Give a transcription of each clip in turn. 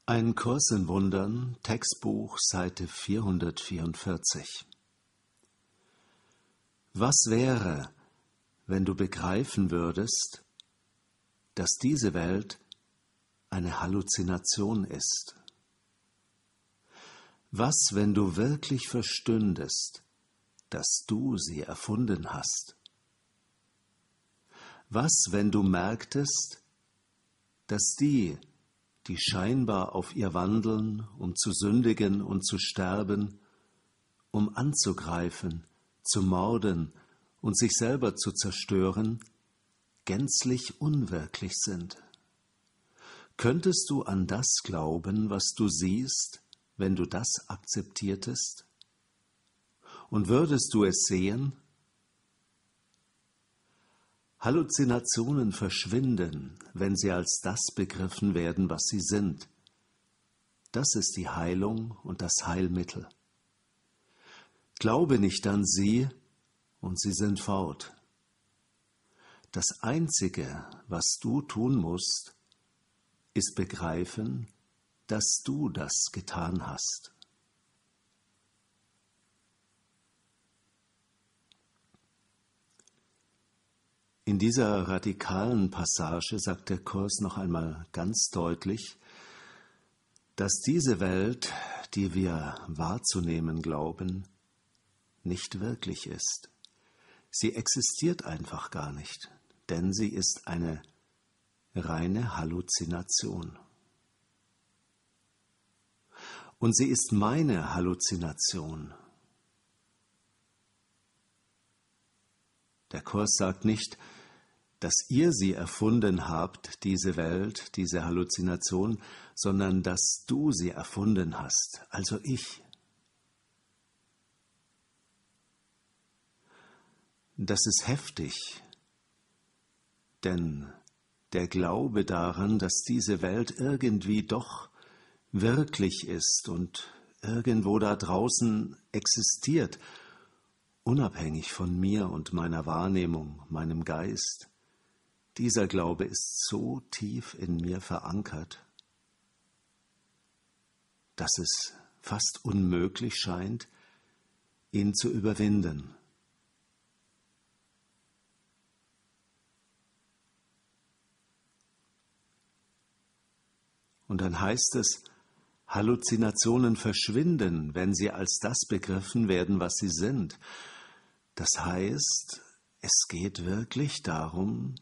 Ein Kurs in Wundern, Textbuch, Seite 444. Was wäre, wenn du begreifen würdest, dass diese Welt eine Halluzination ist? Was, wenn du wirklich verstündest, dass du sie erfunden hast? Was, wenn du merktest, dass die scheinbar auf ihr wandeln, um zu sündigen und zu sterben, um anzugreifen, zu morden und sich selber zu zerstören, gänzlich unwirklich sind? Könntest du an das glauben, was du siehst, wenn du das akzeptiertest? Und würdest du es sehen? Halluzinationen verschwinden, wenn sie als das begriffen werden, was sie sind. Das ist die Heilung und das Heilmittel. Glaube nicht an sie, und sie sind fort. Das Einzige, was du tun musst, ist begreifen, dass du das getan hast. In dieser radikalen Passage sagt der Kurs noch einmal ganz deutlich, dass diese Welt, die wir wahrzunehmen glauben, nicht wirklich ist. Sie existiert einfach gar nicht, denn sie ist eine reine Halluzination. Und sie ist meine Halluzination. Der Kurs sagt nicht, dass ihr sie erfunden habt, diese Welt, diese Halluzination, sondern dass du sie erfunden hast, also ich. Das ist heftig, denn der Glaube daran, dass diese Welt irgendwie doch wirklich ist und irgendwo da draußen existiert, unabhängig von mir und meiner Wahrnehmung, meinem Geist, dieser Glaube ist so tief in mir verankert, dass es fast unmöglich scheint, ihn zu überwinden. Und dann heißt es, Halluzinationen verschwinden, wenn sie als das begriffen werden, was sie sind. Das heißt, es geht wirklich darum,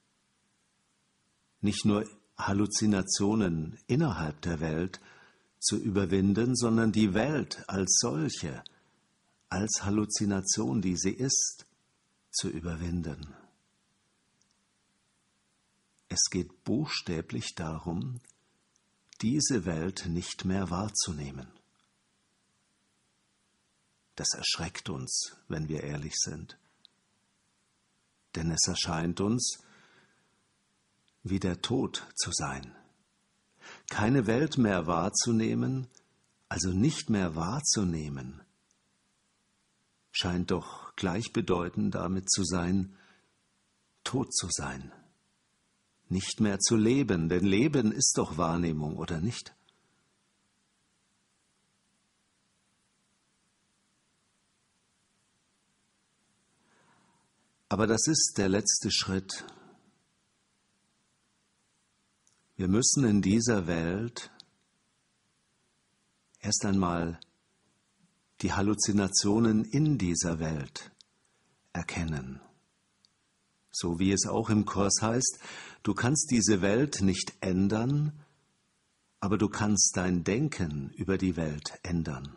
nicht nur Halluzinationen innerhalb der Welt zu überwinden, sondern die Welt als solche, als Halluzination, die sie ist, zu überwinden. Es geht buchstäblich darum, diese Welt nicht mehr wahrzunehmen. Das erschreckt uns, wenn wir ehrlich sind. Denn es erscheint uns, wie der Tod zu sein. Keine Welt mehr wahrzunehmen, also nicht mehr wahrzunehmen, scheint doch gleichbedeutend damit zu sein, tot zu sein. Nicht mehr zu leben, denn Leben ist doch Wahrnehmung, oder nicht? Aber das ist der letzte Schritt. Wir müssen in dieser Welt erst einmal die Halluzinationen in dieser Welt erkennen. So wie es auch im Kurs heißt, du kannst diese Welt nicht ändern, aber du kannst dein Denken über die Welt ändern.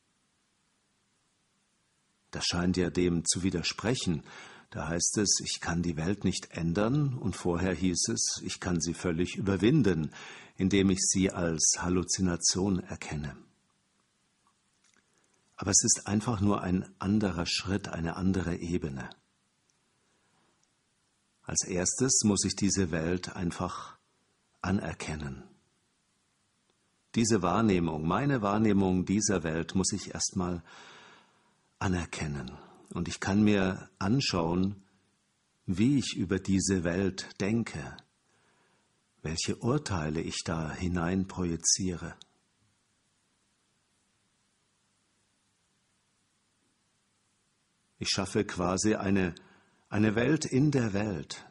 Das scheint ja dem zu widersprechen. Da heißt es, ich kann die Welt nicht ändern, und vorher hieß es, ich kann sie völlig überwinden, indem ich sie als Halluzination erkenne. Aber es ist einfach nur ein anderer Schritt, eine andere Ebene. Als erstes muss ich diese Welt einfach anerkennen. Diese Wahrnehmung, meine Wahrnehmung dieser Welt muss ich erstmal anerkennen. Und ich kann mir anschauen, wie ich über diese Welt denke, welche Urteile ich da hinein projiziere. Ich schaffe quasi eine Welt in der Welt.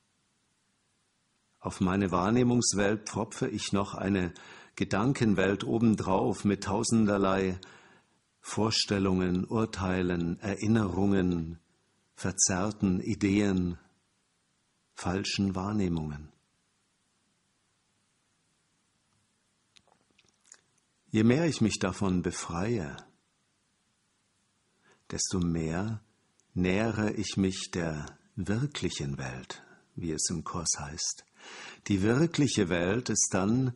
Auf meine Wahrnehmungswelt pfropfe ich noch eine Gedankenwelt obendrauf mit tausenderlei Vorstellungen, Urteilen, Erinnerungen, verzerrten Ideen, falschen Wahrnehmungen. Je mehr ich mich davon befreie, desto mehr nähere ich mich der wirklichen Welt, wie es im Kurs heißt. Die wirkliche Welt ist dann,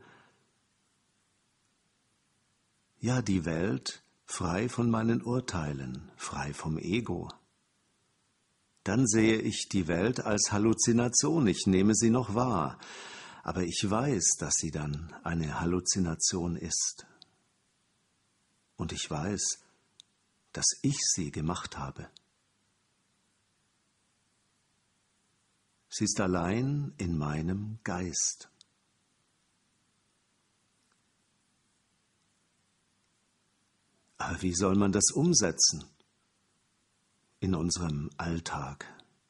ja, die Welt frei von meinen Urteilen, frei vom Ego. Dann sehe ich die Welt als Halluzination, ich nehme sie noch wahr, aber ich weiß, dass sie dann eine Halluzination ist. Und ich weiß, dass ich sie gemacht habe. Sie ist allein in meinem Geist. Aber wie soll man das umsetzen in unserem Alltag?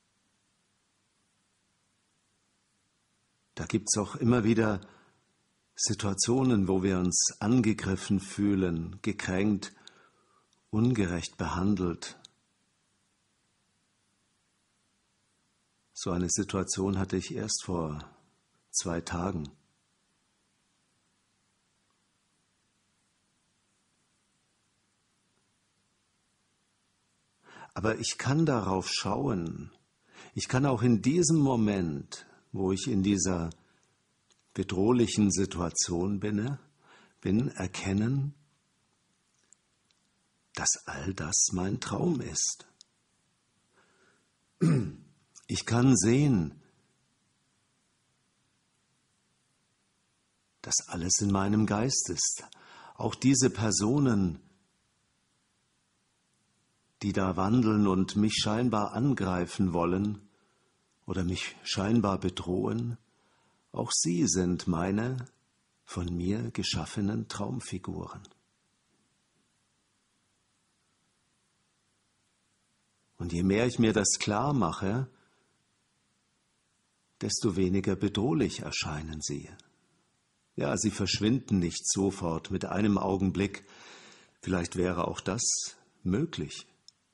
Da gibt es auch immer wieder Situationen, wo wir uns angegriffen fühlen, gekränkt, ungerecht behandelt. So eine Situation hatte ich erst vor 2 Tagen. Aber ich kann darauf schauen, ich kann auch in diesem Moment, wo ich in dieser bedrohlichen Situation bin, erkennen, dass all das mein Traum ist. Ich kann sehen, dass alles in meinem Geist ist. Auch diese Personen, die da wandeln und mich scheinbar angreifen wollen oder mich scheinbar bedrohen, auch sie sind meine von mir geschaffenen Traumfiguren. Und je mehr ich mir das klar mache, desto weniger bedrohlich erscheinen sie. Ja, sie verschwinden nicht sofort mit einem Augenblick. Vielleicht wäre auch das möglich.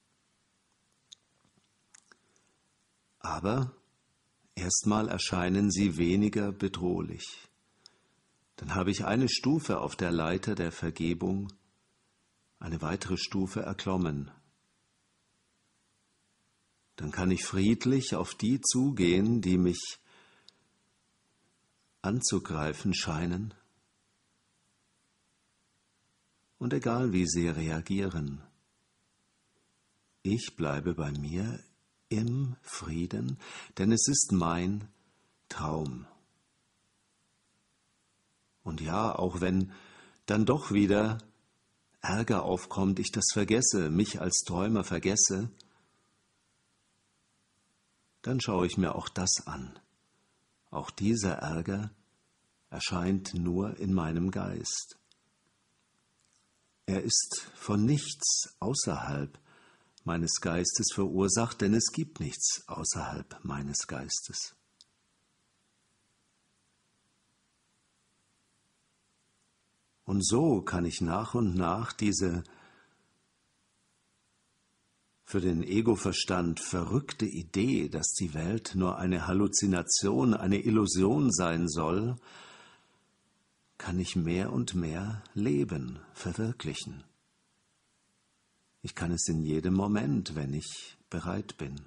Aber erstmal erscheinen sie weniger bedrohlich. Dann habe ich eine Stufe auf der Leiter der Vergebung, eine weitere Stufe erklommen. Dann kann ich friedlich auf die zugehen, die mich anzugreifen scheinen. Und egal wie sie reagieren, ich bleibe bei mir im Frieden, denn es ist mein Traum. Und ja, auch wenn dann doch wieder Ärger aufkommt, ich das vergesse, mich als Träumer vergesse, dann schaue ich mir auch das an. Auch dieser Ärger erscheint nur in meinem Geist. Er ist von nichts außerhalb meines Geistes verursacht, denn es gibt nichts außerhalb meines Geistes. Und so kann ich nach und nach diese für den Egoverstand verrückte Idee, dass die Welt nur eine Halluzination, eine Illusion sein soll, kann ich mehr und mehr leben, verwirklichen. Ich kann es in jedem Moment, wenn ich bereit bin.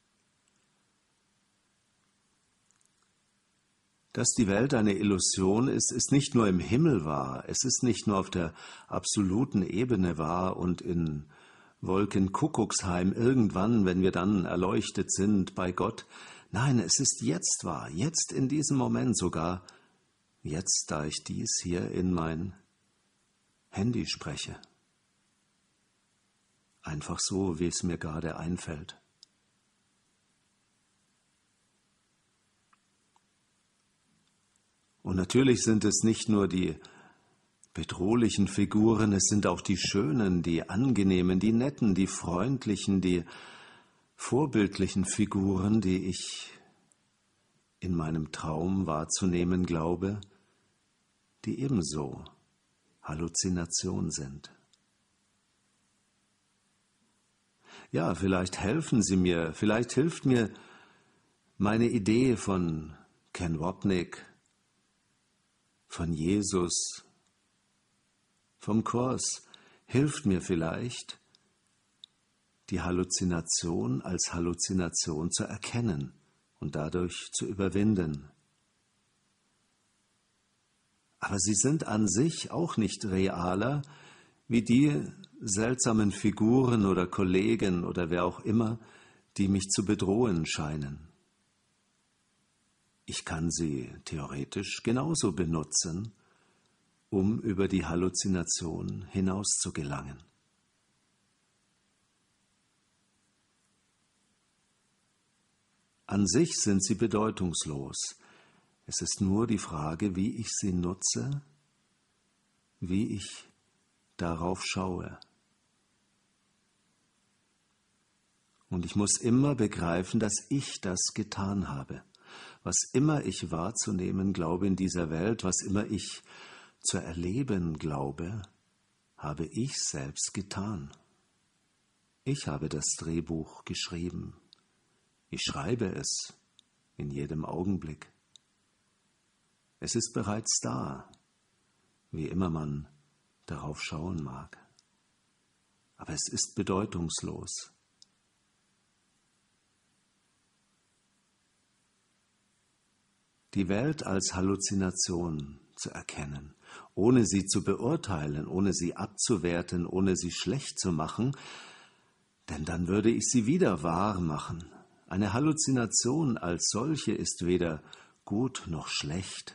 Dass die Welt eine Illusion ist, ist nicht nur im Himmel wahr, es ist nicht nur auf der absoluten Ebene wahr und in Wolkenkuckucksheim irgendwann, wenn wir dann erleuchtet sind bei Gott. Nein, es ist jetzt wahr, jetzt in diesem Moment sogar, jetzt, da ich dies hier in mein Handy spreche. Einfach so, wie es mir gerade einfällt. Und natürlich sind es nicht nur die bedrohlichen Figuren, es sind auch die schönen, die angenehmen, die netten, die freundlichen, die vorbildlichen Figuren, die ich in meinem Traum wahrzunehmen glaube, die ebenso Halluzination sind. Ja, vielleicht helfen Sie mir, vielleicht hilft mir meine Idee von Ken Wapnick, von Jesus, vom Kurs, hilft mir vielleicht, die Halluzination als Halluzination zu erkennen und dadurch zu überwinden. Aber sie sind an sich auch nicht realer wie die seltsamen Figuren oder Kollegen oder wer auch immer, die mich zu bedrohen scheinen. Ich kann sie theoretisch genauso benutzen, um über die Halluzination hinaus zu gelangen. An sich sind sie bedeutungslos. Es ist nur die Frage, wie ich sie nutze, wie ich darauf schaue. Und ich muss immer begreifen, dass ich das getan habe. Was immer ich wahrzunehmen glaube in dieser Welt, was immer ich zu erleben glaube, habe ich selbst getan. Ich habe das Drehbuch geschrieben. Ich schreibe es in jedem Augenblick. Es ist bereits da, wie immer man darauf schauen mag. Aber es ist bedeutungslos. Die Welt als Halluzination zu erkennen, ohne sie zu beurteilen, ohne sie abzuwerten, ohne sie schlecht zu machen, denn dann würde ich sie wieder wahr machen. Eine Halluzination als solche ist weder gut noch schlecht.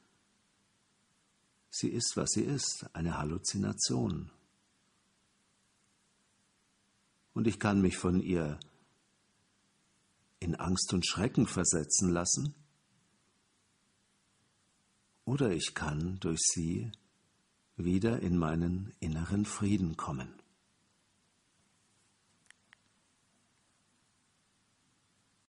Sie ist, was sie ist, eine Halluzination. Und ich kann mich von ihr in Angst und Schrecken versetzen lassen, oder ich kann durch sie wieder in meinen inneren Frieden kommen.